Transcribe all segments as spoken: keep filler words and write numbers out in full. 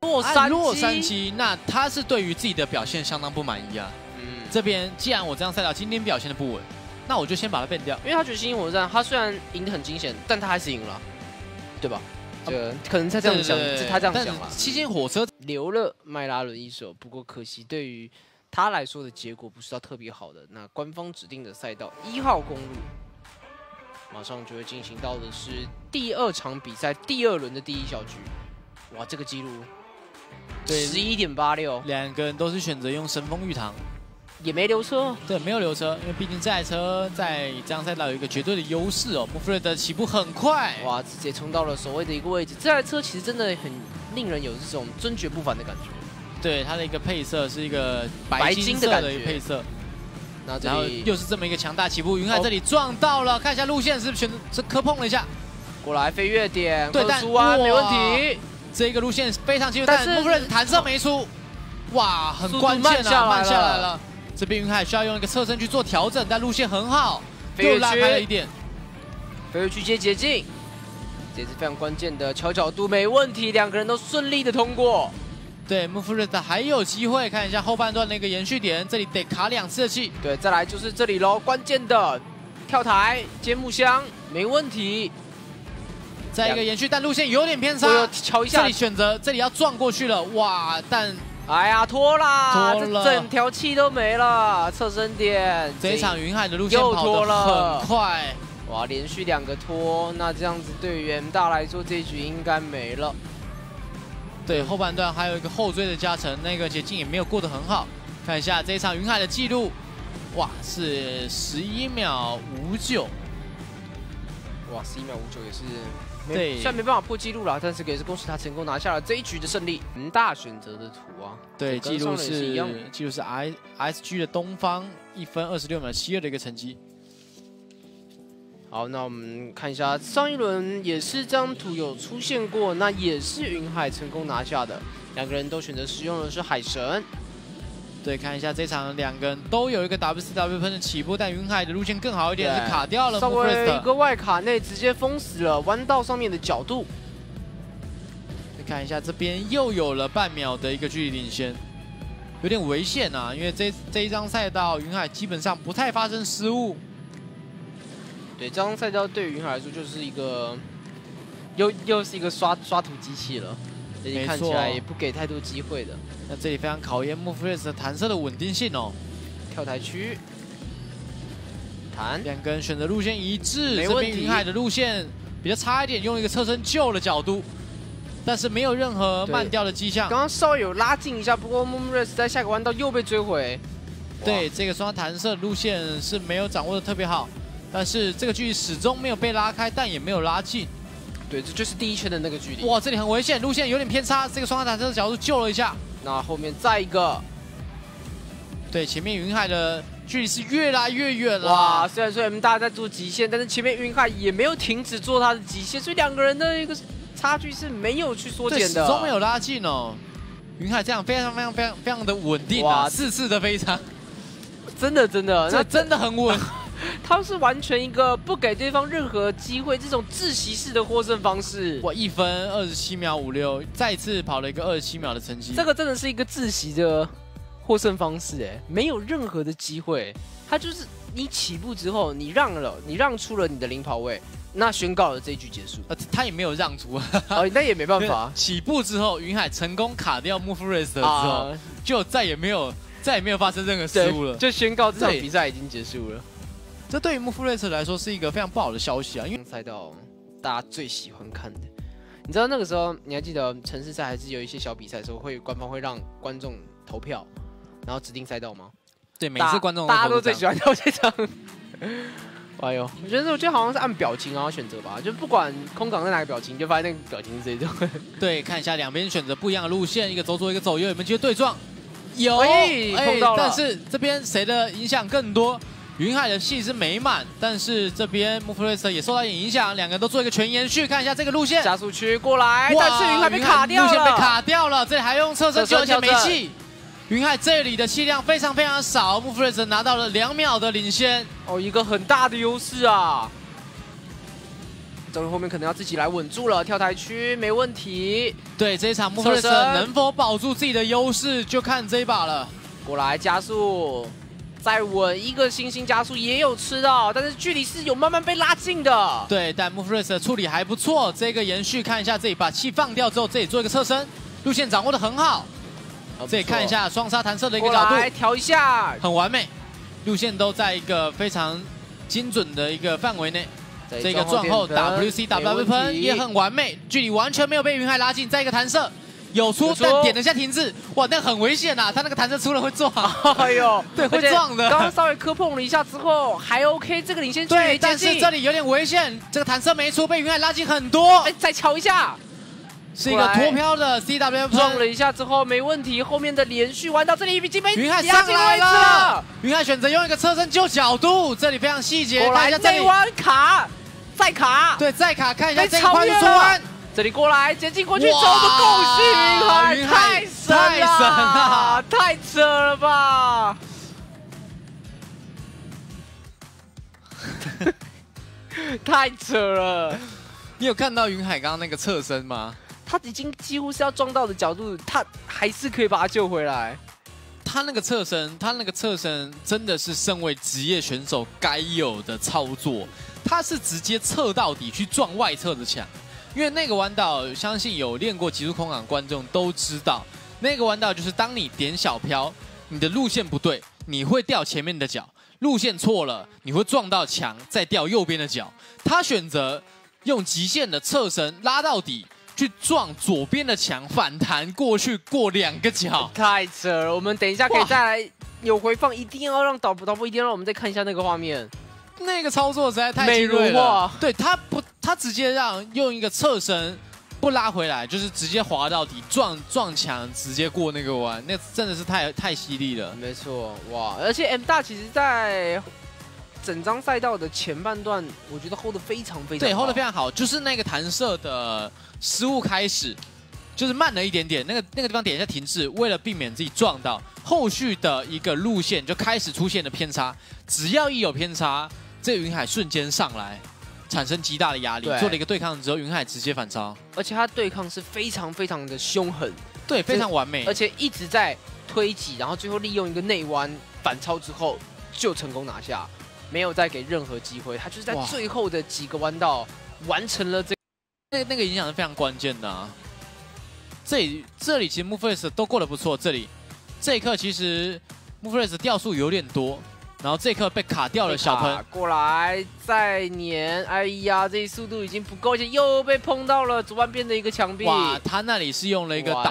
洛杉矶， 洛杉矶，那他是对于自己的表现相当不满意啊。嗯，这边既然我这样赛道今天表现的不稳，那我就先把它变掉。 因为他觉得星星火车站，他虽然赢得很惊险，但他还是赢了，对吧？这个可能他这样想，他这样想了。 七星火车留了迈拉伦一手，不过可惜对于他来说的结果不是到特别好的。那官方指定的赛道一号公路，马上就会进行到的是第二场比赛第二轮的第一小局。哇，这个记录，对，十一点八六， 两个人都是选择用神风玉堂。 也没留车， 对，没有留车，因为毕竟这台车在这样赛道有一个绝对的优势哦。穆弗瑞德起步很快， 哇，直接冲到了所谓的一个位置。这台车其实真的很令人有这种尊爵不凡的感觉。 对，它的一个配色是一个白金色的一个配色， 然后然后又是这么一个强大起步。云海这里撞到了，看一下路线是不是选是磕碰了一下， 过来飞跃点， 对，但出弯没问题。 这个路线非常清楚，但是穆弗瑞德弹射没出，哇，很关键啊，慢下来了。 这边云海需要用一个侧身去做调整，但路线很好，又拉开了一点。 飞跃区接捷径，这是非常关键的调角度没问题，两个人都顺利的通过。 对，穆弗瑞德还有机会，看一下后半段的一个延续点，这里得卡两次的气。 对，再来就是这里喽，关键的跳台接木箱没问题。 再一个延续，但路线有点偏差， 瞧一下， 这里选择这里要撞过去了，哇，但。 哎呀，拖啦， 拖了， 整条气都没了。侧身点， 这一场云海的路线跑得很快， 哇，连续两个拖，那这样子对于 M 大来说，这一局应该没了。 对，后半段还有一个后追的加成，那个捷径也没有过得很好。看一下这一场云海的记录，哇，是十一秒五九， 哇，十一秒五九也是。 对， 虽然没办法破纪录了，但是也是恭喜他成功拿下了这一局的胜利。恒大选择的图啊， 对，记录是记录是 I S G 的东方一分二十六秒七二的一个成绩。 好，那我们看一下上一轮也是这张图有出现过，那也是云海成功拿下的，两个人都选择使用的是海神。 对，看一下这场两个人都有一个 W 四 W 喷的起步，但云海的路线更好一点，是卡掉了。 稍微一个外卡内直接封死了弯道上面的角度。 再看一下这边又有了半秒的一个距离领先，有点危险啊，因为这这一张赛道云海基本上不太发生失误。 对，这张赛道对于云海来说就是一个又又是一个刷刷图机器了。 而且看起来也不给太多机会的， 那这里非常考验穆弗瑞德弹射的稳定性哦。 跳台区，弹， 两个人选择路线一致，这边云海的路线比较差一点，用一个侧身救了角度，但是没有任何慢掉的迹象。 刚刚稍微有拉近一下，不过穆弗瑞德在下个弯道又被追回。 对，这个双弹射路线是没有掌握的特别好，但是这个距离始终没有被拉开，但也没有拉近。 对，这就是第一圈的那个距离。 哇，这里很危险，路线有点偏差。这个双弹射的角度救了一下。 那后面再一个， 对，前面云海的距离是越来越远了。 哇，虽然说 M 大在做极限，但是前面云海也没有停止做他的极限，所以两个人的一个差距是没有去缩减的， 始终没有拉近哦。云海这样非常非常非常非常的稳定啊，四次的非常， 真的真的， 这真的很稳。 他是完全一个不给对方任何机会，这种窒息式的获胜方式。 哇，一分二十七秒五六，再次跑了一个二十七秒的成绩。 这个真的是一个窒息的获胜方式，哎，没有任何的机会。他就是你起步之后，你让了，你让出了你的领跑位，那宣告了这一局结束。 呃，他也没有让出， 哦，那也没办法。 起步之后，云海成功卡掉穆弗瑞德之后，啊、就再也没有再也没有发生任何失误了， 就宣告这场比赛已经结束了。 这对于穆弗瑞德来说是一个非常不好的消息啊，因为赛道大家最喜欢看的，你知道那个时候你还记得城市赛还是有一些小比赛的时候会官方会让观众投票，然后指定赛道吗？ 对，每次观众大家都最喜欢跳这场。哎呦，我觉得我觉得好像是按表情然后选择吧，就不管空港在哪个表情，就发现那个表情是这种。对， 看一下两边选择不一样的路线，一个走左一个走右，有没有机会对撞？有， 哎，碰到了。 但是这边谁的影响更多？ 云海的戏是美满，但是这边穆弗瑞德也受到一点影响，两个人都做一个全延续。看一下这个路线， 加速区过来，但是云海被卡掉了， 路线被卡掉了，这里还用侧身救，而且没气。云海这里的气量非常非常少，穆弗瑞德拿到了两秒的领先， 哦，一个很大的优势啊。 周瑜后面可能要自己来稳住了，跳台区没问题。 对，这一场穆弗瑞斯能否保住自己的优势，就看这一把了。 过来加速，再稳一个星星加速也有吃到，但是距离是有慢慢被拉近的。 对，但穆弗瑞斯的处理还不错。这个延续看一下这里，把气放掉之后，这里做一个侧身，路线掌握的很好。这里看一下双杀弹射的一个角度， 来调一下， 很完美，路线都在一个非常精准的一个范围内。这个撞后 W C W 喷也很完美，距离完全没有被云海拉近。再一个弹射有出，但点了一下停滞，哇，那很危险呐！他那个弹射出了会撞， 哎呦， 对，会撞的。 刚刚稍微磕碰了一下之后还 OK， 这个领先距离接近， 但是这里有点危险，这个弹射没出，被云海拉近很多。 哎，再敲一下。 是一个脱飘的 C W 撞了一下之后没问题，后面的连续弯道这里已经被云海上来了，云海选择用一个侧身救角度，这里非常细节，看一下这里内弯卡，再卡， 对，再卡，看一下这一块就出弯， 这里过来接近过去，走的够细，云海太神了，太扯了吧！太扯了！ 你有看到云海刚刚那个侧身吗？ 他已经几乎是要撞到的角度，他还是可以把他救回来。 他那个侧身，他那个侧身真的是身为职业选手该有的操作。他是直接侧到底去撞外侧的墙，因为那个弯道，相信有练过极速空港观众都知道，那个弯道就是当你点小飘，你的路线不对，你会掉前面的脚；路线错了，你会撞到墙，再掉右边的脚。他选择用极限的侧身拉到底。去撞左边的墙，反弹过去过两个角， 太扯了！我们等一下可以再来有回放，一定要让导播导播一定要让我们再看一下那个画面。 那个操作实在太美如画，对他不，他直接让用一个侧身不拉回来，就是直接滑到底撞撞墙，直接过那个弯，那真的是太太犀利了。 没错，哇！而且 M 大其实在整张赛道的前半段，我觉得 hold 得非常非常好， 对 hold 得非常好，就是那个弹射的失误开始，就是慢了一点点，那个那个地方点一下停滞，为了避免自己撞到，后续的一个路线就开始出现了偏差，只要一有偏差，这个云海瞬间上来，产生极大的压力，做了一个对抗之后，云海直接反超， 而且他对抗是非常非常的凶狠， 对，非常完美， 而且一直在推挤，然后最后利用一个内弯反超之后就成功拿下。没有再给任何机会，他就是在最后的几个弯道完成了这那那个影响是非常关键的啊。这里这里其实 Movers 都过得不错，这里这一刻其实 Movers 掉速有点多，然后这一刻被卡掉了小喷过来再粘，哎呀，这速度已经不够，而且又被碰到了左半边的一个墙壁。 哇，他那里是用了一个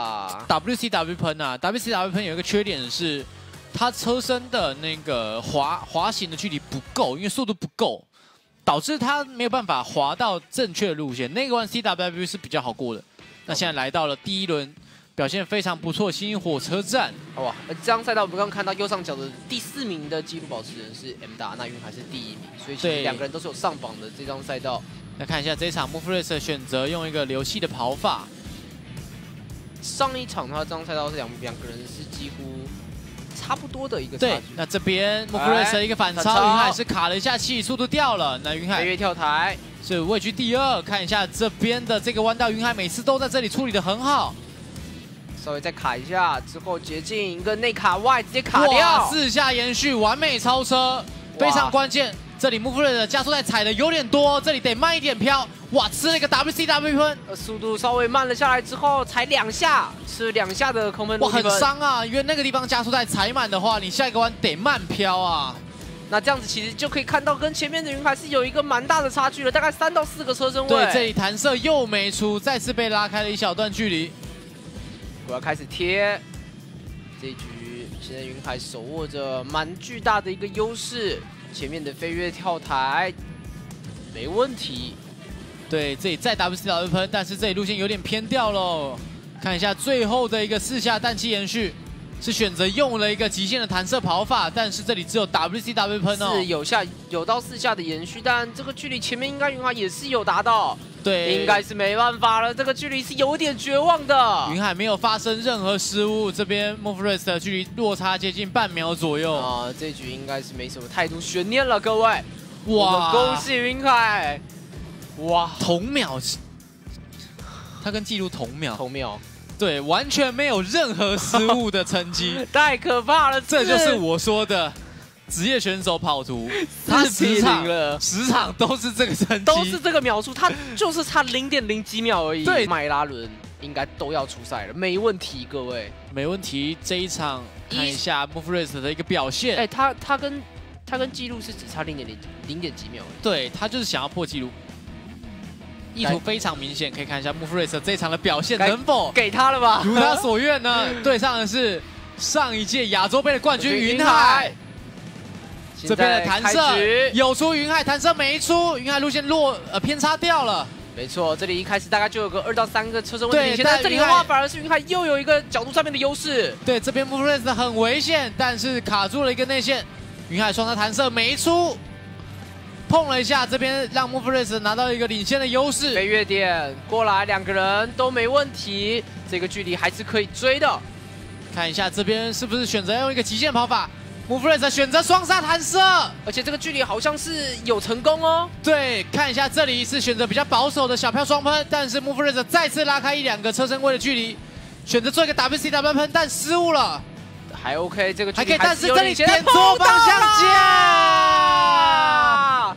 W C W 喷啊 ，W C W 喷有一个缺点是。他车身的那个滑滑行的距离不够，因为速度不够，导致他没有办法滑到正确的路线。那个弯 C W 是比较好过的。那现在来到了第一轮，表现非常不错，新火车站。 哇，这张赛道我们刚刚看到右上角的第四名的纪录保持人是 M 大，那云海是第一名，所以其实两个人都是有上榜的这张赛道。 来看一下这一场 Movers 选择用一个流系的跑法。 上一场他这张赛道是两两个人是几乎。差不多的一个差距。 对，那这边 Movers 一个反超，云海是卡了一下气，速度掉了。那云海飞跃跳台是位居第二。看一下这边的这个弯道，云海每次都在这里处理的很好。 稍微再卡一下之后，捷径一个内卡外直接卡掉， 四下延续，完美超车，非常关键。这里 Movers 的加速带踩的有点多，这里得慢一点飘。哇，吃了一个 W C W 喷， 速度稍微慢了下来之后，踩两下，吃两下的空喷。 哇，很伤啊！因为那个地方加速带踩满的话，你下一个弯得慢飘啊。 那这样子其实就可以看到，跟前面的云海是有一个蛮大的差距了，大概三到四个车身位。 对，这里弹射又没出，再次被拉开了一小段距离。 我要开始贴这一局，现在云海手握着蛮巨大的一个优势。前面的飞跃跳台没问题， 对，这里再 W C W 喷，但是这里路线有点偏掉喽。看一下最后的一个四下氮气延续，是选择用了一个极限的弹射跑法，但是这里只有 W C W 喷哦， 是有下有到四下的延续，但这个距离前面应该云海也是有达到， 对， 应该是没办法了，这个距离是有点绝望的。 云海没有发生任何失误，这边 Movers 的距离落差接近半秒左右啊，这局应该是没什么太多悬念了，各位。哇，恭喜云海！ 哇， 同秒，他跟纪录同秒， 同秒， 对，完全没有任何失误的成绩， 太可怕了！ 这就是我说的职业选手跑图，他十场了， 十场都是这个成绩， 都是这个秒数，他就是差零点零几秒而已。 对， 麦拉伦应该都要出赛了，没问题，各位， 没问题。这一场看一下 Moverace 的一个表现， 哎，他他跟他跟纪录是只差零点零零点几秒， 对他就是想要破纪录。意图非常明显，可以看一下 Moverace 这一场的表现能否给他了吧？ 如他所愿呢？对上的是上一届亚洲杯的冠军云海。这边的弹射有出，云海弹射没出，云海路线落呃偏差掉了。 没错，这里一开始大概就有个二到三个车身问题，现在这里的话反而是云海又有一个角度上面的优势。 对，这边 Moverace 很危险，但是卡住了一个内线，云海双叉弹射没出。碰了一下，这边让 Moverace 拿到一个领先的优势。 飞跃点过来，两个人都没问题，这个距离还是可以追的。 看一下这边是不是选择用一个极限跑法 ，Moverace 选择双杀弹射， 而且这个距离好像是有成功哦。 对，看一下这里是选择比较保守的小飘双喷，但是 Moverace 再次拉开一两个车身位的距离，选择做一个 W C W 喷，但失误了。 还 OK， 这个距离还可以，但是这里点错方向架。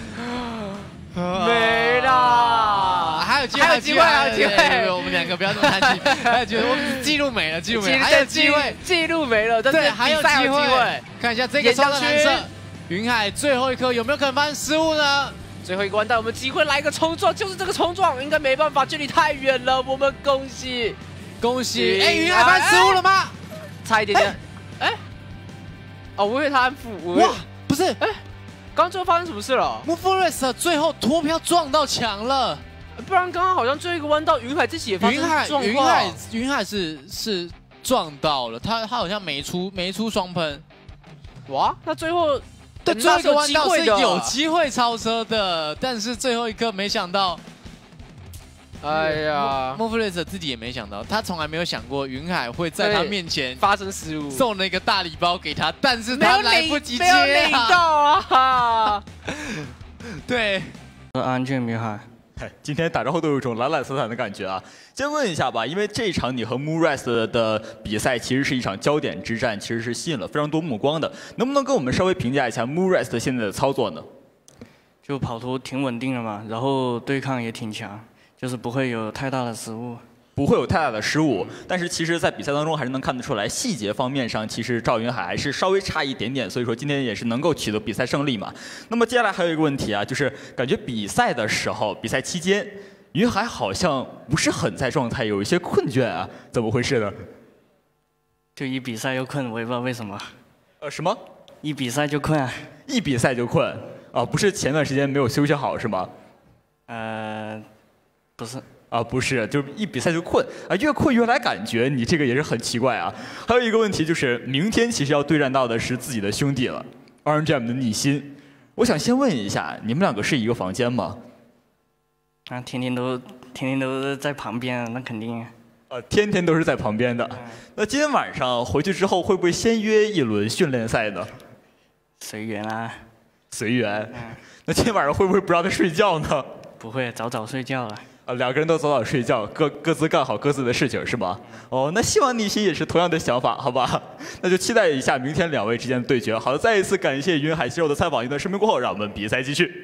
没啦，还有机会， 还有机会，还有机会！ 我们两个不要那么贪心，还有机会，我们记录没了，记录没了，还有机会， 记录没了，但是还有机会。看一下这个双弹弹射，云海最后一颗有没有可能发生失误呢？ 最后一个弯道，我们机会来一个冲撞，就是这个冲撞，应该没办法，距离太远了，我们恭喜， 恭喜！哎，云海发生失误了吗？ 差一点点，哎，哦，我以为他按负， 哇，不是，哎。 刚刚最后发生什么事了 ？Moverace 最后脱飘撞到墙了， 不然刚刚好像最后一个弯道，云海自己也发生状况。 云海，云海是是撞到了，他他好像没出没出双喷。 哇，那最后对最后一个弯道是有机会超车的，但是最后一刻没想到。 哎呀 ，Moverace 自己也没想到，他从来没有想过云海会在他面前发生失误， 送了一个大礼包给他，但是他来不及接、 啊，没有领到啊！ 对， 安全云海。 今天打招呼都有一种懒懒散散的感觉啊。先问一下吧，因为这一场你和 Moverace 的比赛其实是一场焦点之战，其实是吸引了非常多目光的，能不能跟我们稍微评价一下 Moverace 现在的操作呢？ 就跑图挺稳定的嘛，然后对抗也挺强。就是不会有太大的失误， 不会有太大的失误。但是其实，在比赛当中还是能看得出来，细节方面上，其实赵云海还是稍微差一点点。所以说今天也是能够取得比赛胜利嘛。那么接下来还有一个问题啊，就是感觉比赛的时候，比赛期间，云海好像不是很在状态，有一些困倦啊，怎么回事呢？ 就一比赛就困，我也不知道为什么。 呃，什么？ 一比赛就困啊？ 一比赛就困啊？不是前段时间没有休息好是吗？ 呃。不是啊，不是，就是一比赛就困啊，越困越来感觉，你这个也是很奇怪啊。还有一个问题就是，明天其实要对战到的是自己的兄弟了 ，R N G M 的逆心。我想先问一下，你们两个是一个房间吗？ 啊，天天都天天都在旁边，那肯定。 呃，天天都是在旁边的。嗯、那今天晚上回去之后，会不会先约一轮训练赛呢？ 随缘啊。 随缘。嗯、那今天晚上会不会不让他睡觉呢？ 不会，早早睡觉了。 啊，两个人都早早睡觉，各各自干好各自的事情，是吧？哦，那希望逆心也是同样的想法，好吧？那就期待一下明天两位之间的对决。好的，再一次感谢云海肌肉的采访。一段声明过后，让我们比赛继续。